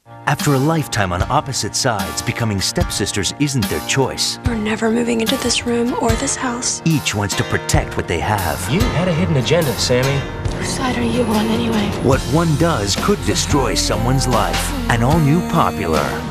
After a lifetime on opposite sides, becoming stepsisters isn't their choice. We're never moving into this room or this house. Each wants to protect what they have. You had a hidden agenda, Sammy. Whose side are you on anyway? What one does could destroy someone's life. An all-new Popular.